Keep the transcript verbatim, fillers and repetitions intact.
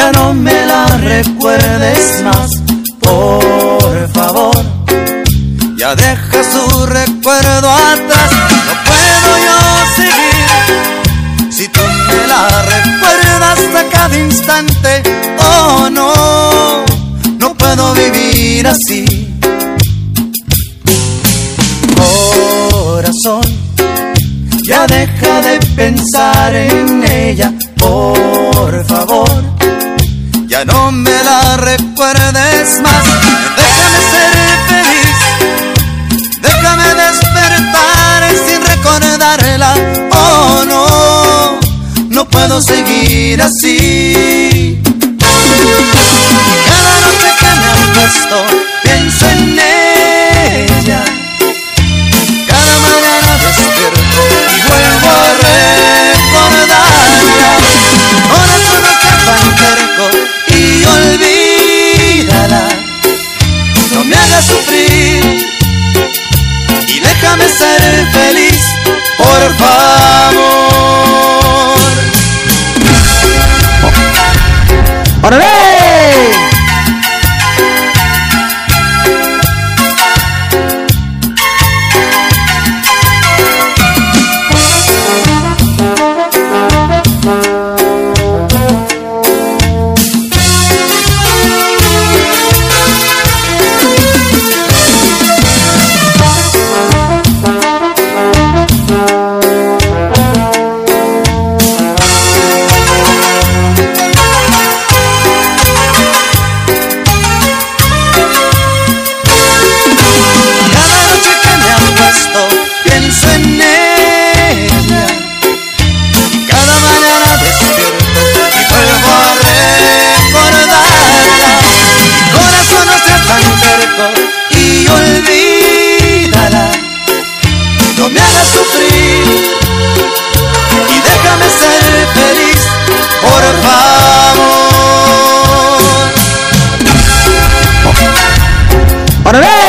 Ya no me la recuerdes más, por favor. Ya deja su recuerdo atrás. No puedo yo seguir si tú me la recuerdas a cada instante. Oh no, no puedo vivir así. Corazón, ya deja de pensar en ella, por favor. Ya no me la recuerdes más. Déjame ser feliz, déjame despertar sin recordarla. Oh no, no puedo seguir así. Cada noche que me acuesto pienso en ella. Cada mañana despierto y vuelvo a recordarla. Corazón, no seas tan terco y olvídala. No me hagas sufrir y déjame ser feliz, por favor. ¡Órale! Pienso en ella, cada mañana despierto y vuelvo a recordarla. Corazón, no seas tan terco y olvídala. No me hagas sufrir y déjame ser feliz, por favor. ¡Órale!